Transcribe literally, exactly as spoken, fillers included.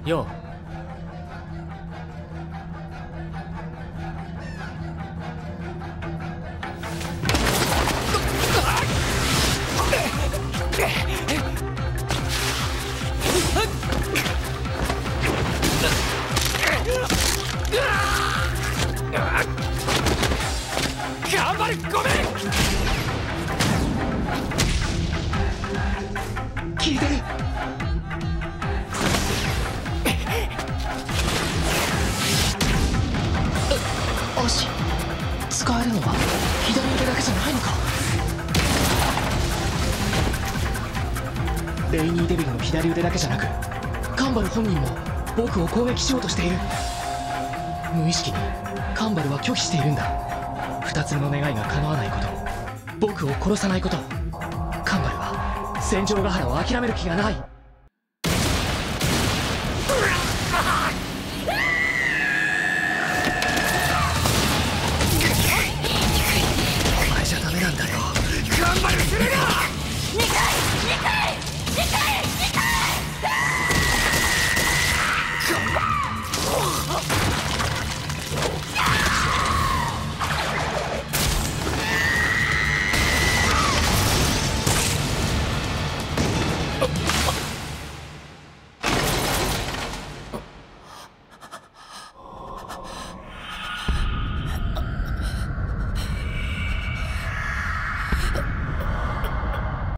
よう。 頑張れ、ごめん。 聞いてる。足使えるのは左腕だけじゃないのか。レイニーデビルの左腕だけじゃなく、カンバル本人も僕を攻撃しようとしている。無意識にカンバルは拒否しているんだ。二つ目の願いが叶わないこと、僕を殺さないこと。カンバルは戦場ヶ原を諦める気がない。